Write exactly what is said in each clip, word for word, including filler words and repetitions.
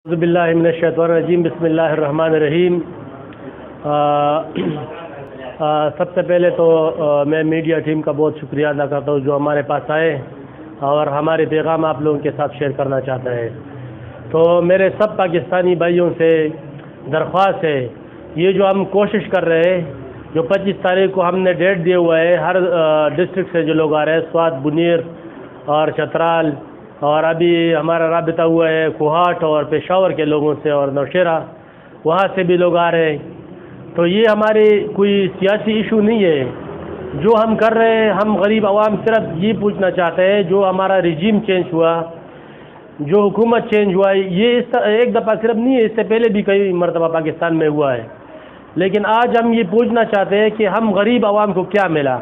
اعوذ باللہ من الشیطان الرجیم، بسم اللہ الرحمن الرحیم۔ سب سے پہلے تو آ, میں میڈیا ٹیم کا بہت شکریہ ادا کرتا ہوں جو ہمارے پاس آئے اور ہمارے پیغام آپ لوگوں کے ساتھ شیئر کرنا چاہتا ہے۔ تو میرے سب پاکستانی بھائیوں سے درخواست ہے، یہ جو ہم کوشش کر رہے ہیں، جو پچیس تاریخ کو ہم نے ڈیٹ دیا ہوا ہے، ہر ڈسٹرکٹ سے جو لوگ آ رہے ہیں، سوات، بنیر اور چترال، اور ابھی ہمارا رابطہ ہوا ہے کوہاٹ اور پشاور کے لوگوں سے اور نوشہرہ، وہاں سے بھی لوگ آ رہے ہیں۔ تو یہ ہماری کوئی سیاسی ایشو نہیں ہے جو ہم کر رہے ہیں۔ ہم غریب عوام صرف یہ پوچھنا چاہتے ہیں، جو ہمارا رجیم چینج ہوا، جو حکومت چینج ہوا، یہ اس ایک دفعہ صرف نہیں ہے، اس سے پہلے بھی کئی مرتبہ پاکستان میں ہوا ہے، لیکن آج ہم یہ پوچھنا چاہتے ہیں کہ ہم غریب عوام کو کیا ملا۔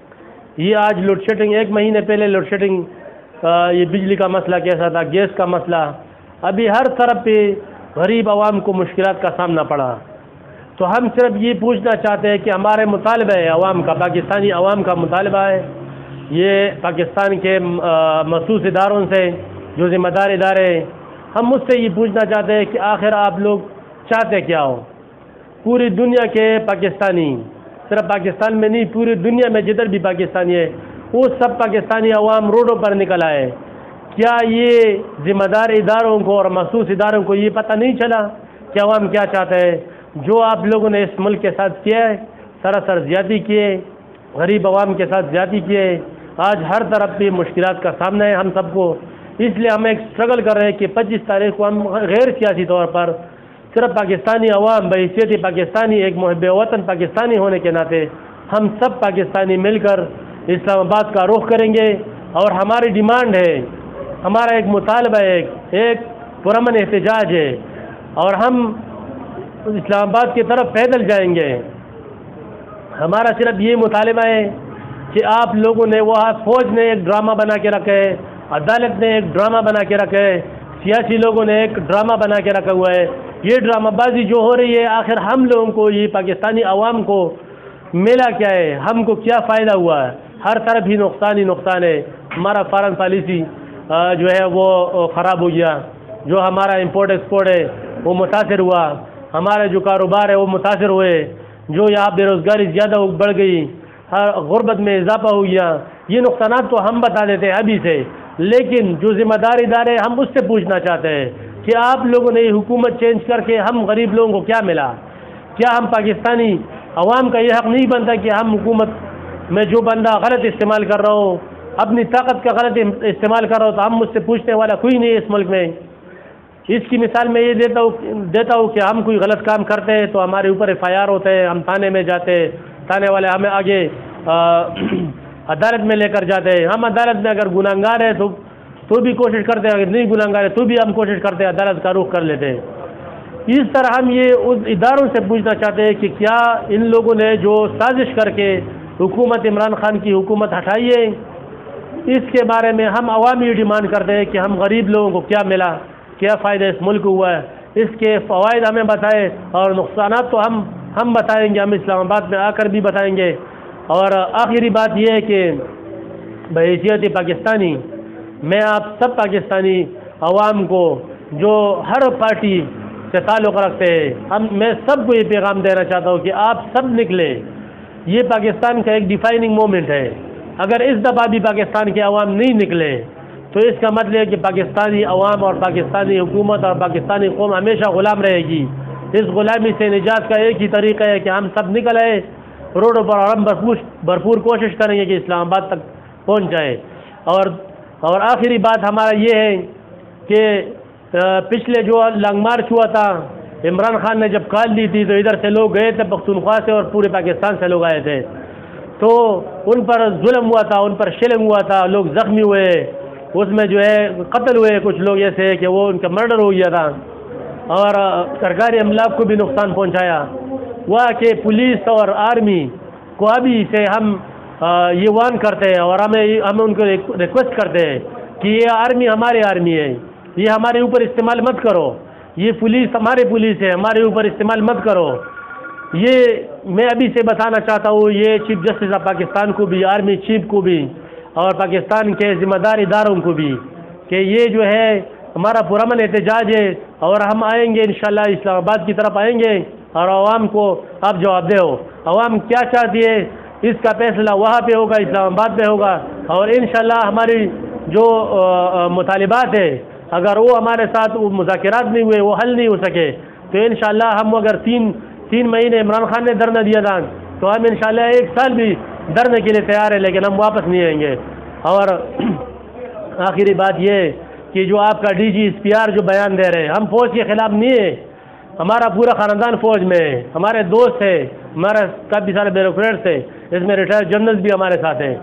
یہ آج لوڈ شیڈنگ، ایک مہینے پہلے لوڈ شیڈنگ، یہ بجلی کا مسئلہ کیسا تھا، گیس کا مسئلہ، ابھی ہر طرف پہ غریب عوام کو مشکلات کا سامنا پڑا۔ تو ہم صرف یہ پوچھنا چاہتے ہیں کہ ہمارے مطالبہ ہے عوام کا، پاکستانی عوام کا مطالبہ ہے، یہ پاکستان کے مخصوص اداروں سے جو ذمہ دار ادارے ہیں، ہم مجھ سے یہ پوچھنا چاہتے ہیں کہ آخر آپ لوگ چاہتے کیا ہو؟ پوری دنیا کے پاکستانی، صرف پاکستان میں نہیں، پوری دنیا میں جدھر بھی پاکستانی ہے، وہ سب پاکستانی عوام روڈوں پر نکل آئے۔ کیا یہ ذمہ دار اداروں کو اور مخصوص اداروں کو یہ پتہ نہیں چلا کہ عوام کیا چاہتا ہے؟ جو آپ لوگوں نے اس ملک کے ساتھ کیا ہے، سراسر زیادتی کیے، غریب عوام کے ساتھ زیادتی کیے، آج ہر طرف پہ مشکلات کا سامنا ہے ہم سب کو۔ اس لیے ہم ایک اسٹرگل کر رہے ہیں کہ پچیس تاریخ کو ہم غیر سیاسی طور پر صرف پاکستانی عوام بحیثیت پاکستانی، ایک محب وطن پاکستانی ہونے کے ناطے، ہم سب پاکستانی مل کر اسلام آباد کا رخ کریں گے، اور ہماری ڈیمانڈ ہے، ہمارا ایک مطالبہ ہے، ایک پرامن احتجاج ہے، اور ہم اسلام آباد کی طرف پیدل جائیں گے۔ ہمارا صرف یہ مطالبہ ہے کہ آپ لوگوں نے، وہاں فوج نے ایک ڈرامہ بنا کے رکھا ہے، عدالت نے ایک ڈرامہ بنا کے رکھا ہے، سیاسی لوگوں نے ایک ڈرامہ بنا کے رکھا ہوا ہے۔ یہ ڈرامہ بازی جو ہو رہی ہے، آخر ہم لوگوں کو، یہ پاکستانی عوام کو ملا کیا ہے؟ ہم کو کیا فائدہ ہوا ہے؟ ہر طرف ہی نقصان ہی نقصان ہے۔ ہمارا فارن پالیسی جو ہے وہ خراب ہو گیا، جو ہمارا امپورٹ ایکسپورٹ ہے وہ متاثر ہوا، ہمارے جو کاروبار ہے وہ متاثر ہوئے، جو یہاں بے روزگاری زیادہ بڑھ گئی، غربت میں اضافہ ہو گیا۔ یہ نقصانات تو ہم بتا دیتے ہیں ابھی سے، لیکن جو ذمہ دار ادارے، ہم اس سے پوچھنا چاہتے ہیں کہ آپ لوگوں نے یہ حکومت چینج کر کے ہم غریب لوگوں کو کیا ملا؟ کیا ہم پاکستانی عوام کا یہ حق نہیں بنتا کہ ہم حکومت میں جو بندہ غلط استعمال کر رہا ہوں، اپنی طاقت کا غلط استعمال کر رہا ہوں، تو ہم مجھ سے پوچھنے والا کوئی نہیں ہے اس ملک میں۔ اس کی مثال میں یہ دیتا ہوں دیتا ہوں کہ ہم کوئی غلط کام کرتے ہیں تو ہمارے اوپر ایف آئی آر ہوتے ہیں، ہم تھانے میں جاتے ہیں، تھانے والے ہمیں آگے عدالت میں لے کر جاتے ہیں۔ ہم عدالت میں اگر گناہگار ہیں تو تو بھی کوشش کرتے ہیں، اگر نہیں گناہگار ہے تو بھی ہم کوشش کرتے ہیں، عدالت کا رخ کر لیتے ہیں۔ اس طرح ہم یہ اس اداروں سے پوچھنا چاہتے ہیں کہ کیا ان لوگوں نے جو سازش کر کے حکومت عمران خان کی حکومت ہٹائی ہے، اس کے بارے میں ہم عوام یہ ڈیمانڈ کرتے ہیں کہ ہم غریب لوگوں کو کیا ملا، کیا فائدہ اس ملک کو ہوا ہے، اس کے فوائد ہمیں بتائیں، اور نقصانات تو ہم ہم بتائیں گے، ہم اسلام آباد میں آ کر بھی بتائیں گے۔ اور آخری بات یہ ہے کہ بحیثیت پاکستانی، میں آپ سب پاکستانی عوام کو جو ہر پارٹی سے تعلق رکھتے ہیں، ہم میں سب کو یہ پیغام دینا چاہتا ہوں کہ آپ سب نکلے۔ یہ پاکستان کا ایک ڈیفائننگ مومنٹ ہے، اگر اس دفعہ بھی پاکستان کے عوام نہیں نکلے تو اس کا مطلب ہے کہ پاکستانی عوام اور پاکستانی حکومت اور پاکستانی قوم ہمیشہ غلام رہے گی۔ اس غلامی سے نجات کا ایک ہی طریقہ ہے کہ ہم سب نکل آئے روڈوں پر، اور ہم بھرپور بھرپور کوشش کریں گے کہ اسلام آباد تک پہنچ جائے۔ اور اور آخری بات ہمارا یہ ہے کہ پچھلے جو لانگ مارچ ہوا تھا، عمران خان نے جب کال دی تھی تو ادھر سے لوگ گئے تھے، پختونخوا سے اور پورے پاکستان سے لوگ آئے تھے، تو ان پر ظلم ہوا تھا، ان پر شلنگ ہوا تھا، لوگ زخمی ہوئے، اس میں جو ہے قتل ہوئے، کچھ لوگ ایسے ہیں کہ وہ ان کا مرڈر ہو گیا تھا، اور سرکاری املاک کو بھی نقصان پہنچایا۔ وہاں کے پولیس اور آرمی کو ابھی سے ہم یہ وان کرتے ہیں، اور ہمیں ہم ان کو ریکویسٹ کرتے ہیں کہ یہ آرمی ہماری آرمی ہے، یہ ہمارے اوپر استعمال مت کرو، یہ پولیس ہمارے پولیس ہے، ہمارے اوپر استعمال مت کرو۔ یہ میں ابھی سے بتانا چاہتا ہوں، یہ چیف جسٹس آف پاکستان کو بھی، آرمی چیف کو بھی، اور پاکستان کے ذمہ دار اداروں کو بھی، کہ یہ جو ہے ہمارا پرامن احتجاج ہے اور ہم آئیں گے انشاءاللہ اسلام آباد کی طرف آئیں گے اور عوام کو آپ جواب دے ہو عوام کیا چاہتی ہے اس کا فیصلہ وہاں پہ ہوگا، اسلام آباد پہ ہوگا، اور انشاءاللہ ہماری جو مطالبات ہے اگر وہ ہمارے ساتھ وہ مذاکرات نہیں ہوئے، وہ حل نہیں ہو سکے، تو انشاءاللہ ہم اگر تین تین مہینے عمران خان نے دھرنا دیا تھا تو ہم انشاءاللہ ایک سال بھی دھرنے کے لیے تیار ہیں، لیکن ہم واپس نہیں آئیں گے۔ اور آخری بات یہ کہ جو آپ کا D G S P R جو بیان دے رہے ہیں، ہم فوج کے خلاف نہیں ہیں، ہمارا پورا خاندان فوج میں ہے، ہمارے دوست ہے، ہمارا کافی سارے بیوروکریٹس ہیں، اس میں ریٹائر جنرلز بھی ہمارے ساتھ ہیں۔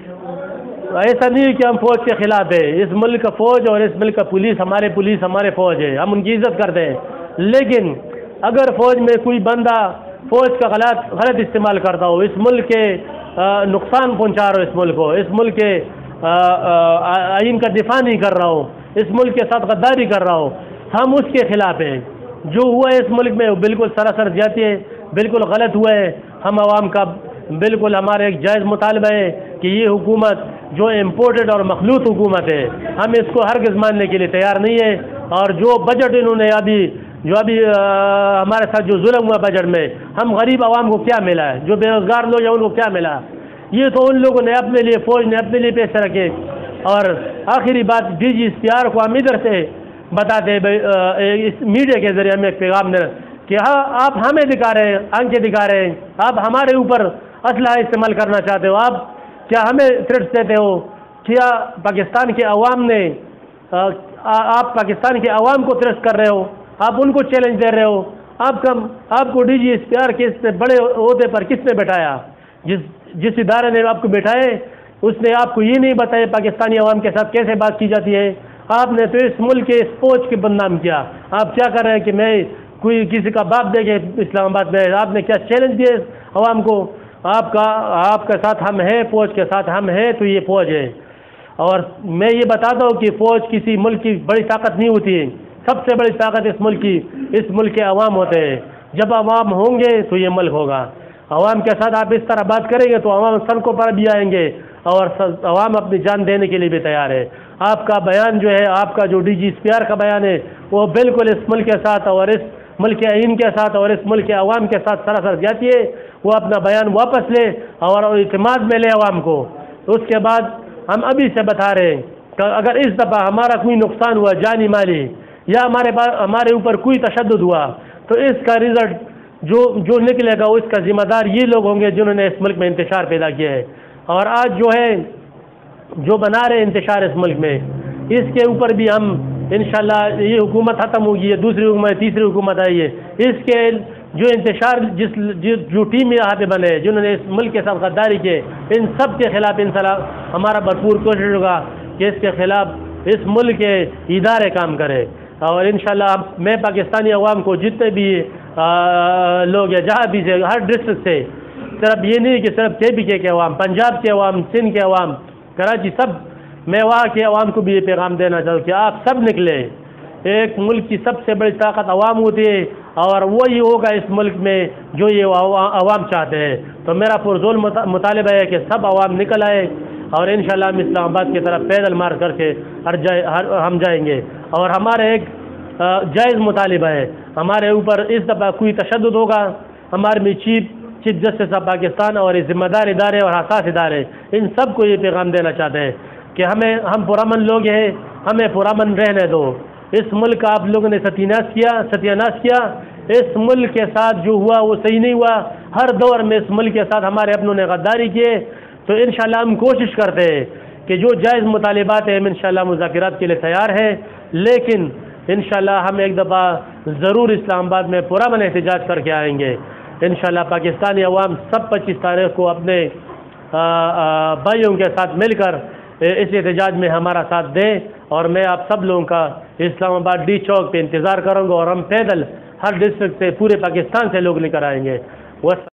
ایسا نہیں ہے کہ ہم فوج کے خلاف ہے، اس ملک کا فوج اور اس ملک کا پولیس ہمارے پولیس ہمارے فوج ہے، ہم ان کی عزت کرتے ہیں، لیکن اگر فوج میں کوئی بندہ فوج کا غلط غلط استعمال کرتا ہو، اس ملک کے نقصان پہنچا رہا ہو، اس ملک کو اس ملک کے آئین کا دفاع نہیں کر رہا ہو، اس ملک کے ساتھ غداری کر رہا ہو، ہم اس کے خلاف ہیں۔ جو ہوا ہے اس ملک میں وہ بالکل سراسر زیادتی ہے، بالکل غلط ہوا ہے۔ ہم عوام کا بالکل ہمارا ایک جائز مطالبہ ہے کہ یہ حکومت جو امپورٹڈ اور مخلوط حکومت ہے، ہم اس کو ہرگز ماننے کے لیے تیار نہیں ہے۔ اور جو بجٹ انہوں نے ابھی جو ابھی ہمارے ساتھ جو ظلم ہوا بجٹ میں، ہم غریب عوام کو کیا ملا ہے، جو بے روزگار لوگ ہیں ان کو کیا ملا، یہ تو ان لوگوں نے اپنے لیے فوج نے اپنے لیے پیسے رکھے۔ اور آخری بات D G S P R کو ہم ادھر سے بتاتے ہیں، اس میڈیا کے ذریعے ہمیں ایک پیغام دے کہ ہاں آپ ہمیں دکھا رہے ہیں، آنکھیں دکھا رہے ہیں، آپ ہمارے اوپر اسلحہ استعمال کرنا چاہتے ہو، آپ کیا ہمیں تھریٹس دیتے ہو، کیا پاکستان کے عوام نے آپ پاکستان کے عوام کو تھریٹس کر رہے ہو، آپ ان کو چیلنج دے رہے ہو۔ آپ کا آپ کو D G S P R کے اس بڑے عہدے پر کس نے بٹھایا؟ جس جس ادارے نے آپ کو بٹھائے اس نے آپ کو یہ نہیں بتایا پاکستانی عوام کے ساتھ کیسے بات کی جاتی ہے۔ آپ نے تو اس ملک کے اس فوج کے بدنام کیا۔ آپ کیا کر رہے ہیں کہ میں کوئی کسی کا باپ دے کے اسلام آباد میں، آپ نے کیا چیلنج دیے عوام کو؟ آپ کا آپ کے ساتھ ہم ہیں، فوج کے ساتھ ہم ہیں، تو یہ فوج ہے۔ اور میں یہ بتاتا ہوں کہ فوج کسی ملک کی بڑی طاقت نہیں ہوتی ہے، سب سے بڑی طاقت اس ملک کی اس ملک کے عوام ہوتے ہیں۔ جب عوام ہوں گے تو یہ ملک ہوگا۔ عوام کے ساتھ آپ اس طرح بات کریں گے تو عوام سڑکوں پر بھی آئیں گے اور عوام اپنی جان دینے کے لیے بھی تیار ہے۔ آپ کا بیان جو ہے، آپ کا جو D G S P R کا بیان ہے، وہ بالکل اس ملک کے ساتھ اور اس ملک کے آئین کے ساتھ اور اس ملک کے عوام کے ساتھ سراسر جاتی ہے۔ وہ اپنا بیان واپس لے اور اعتماد میں لے عوام کو۔ اس کے بعد ہم ابھی سے بتا رہے ہیں کہ اگر اس دفعہ ہمارا کوئی نقصان ہوا جانی مالی یا ہمارے ہمارے اوپر کوئی تشدد ہوا تو اس کا رزلٹ جو جو نکلے گا اس کا ذمہ دار یہ لوگ ہوں گے جنہوں نے اس ملک میں انتشار پیدا کیا ہے۔ اور آج جو ہے جو بنا رہے انتشار اس ملک میں، اس کے اوپر بھی ہم انشاءاللہ یہ حکومت ختم ہوگی، یہ دوسری حکومت تیسری حکومت آئی ہے، اس کے جو انتشار جس جو ٹیم یہاں پہ بنے جنہوں نے اس ملک کے ساتھ غداری کی، ان سب کے خلاف انشاءاللہ ہمارا بھرپور کوشش ہوگا کہ اس کے خلاف اس ملک کے ادارے کام کرے۔ اور انشاءاللہ میں پاکستانی عوام کو جتنے بھی لوگ ہیں جہاں بھی سے ہر ڈسٹرکٹ سے، صرف یہ نہیں کہ صرف کے پی کے کے عوام، پنجاب کے عوام، سندھ کے عوام، کراچی، سب میں وہاں کے عوام کو بھی یہ پیغام دینا چاہوں کہ آپ سب نکلیں۔ ایک ملک کی سب سے بڑی طاقت عوام ہوتی ہے اور وہی ہوگا اس ملک میں جو یہ عوام چاہتے ہیں۔ تو میرا پرزور مطالبہ ہے کہ سب عوام نکل آئے اور انشاءاللہ ہم اسلام آباد کی طرف پیدل مار کر کے ہر جائے ہم جائیں گے۔ اور ہمارے ایک جائز مطالبہ ہے، ہمارے اوپر اس دفعہ کوئی تشدد ہوگا، ہمارے میں chief chief justice of Pakistan اور ذمہ دار ادارے اور حساس ادارے ان سب کو یہ پیغام دینا چاہتے ہیں کہ ہمیں ہم پرامن لوگ ہیں، ہمیں پرامن رہنے دو۔ اس ملک کا آپ لوگوں نے ستیاناش کیا ستیاناش کیا اس ملک کے ساتھ جو ہوا وہ صحیح نہیں ہوا۔ ہر دور میں اس ملک کے ساتھ ہمارے اپنوں نے غداری کیے، تو انشاءاللہ ہم کوشش کرتے ہیں کہ جو جائز مطالبات ہیں ہم انشاءاللہ مذاکرات کے لیے تیار ہیں، لیکن انشاءاللہ ہم ایک دفعہ ضرور اسلام آباد میں پرامن احتجاج کر کے آئیں گے۔ انشاءاللہ پاکستانی عوام سب پچیس تاریخ کو اپنے بھائیوں کے ساتھ مل کر اس احتجاج میں ہمارا ساتھ دیں، اور میں آپ سب لوگوں کا اسلام آباد ڈی چوک پہ انتظار کروں گا، اور ہم پیدل ہر ڈسٹرکٹ سے پورے پاکستان سے لوگ لے کر آئیں گے۔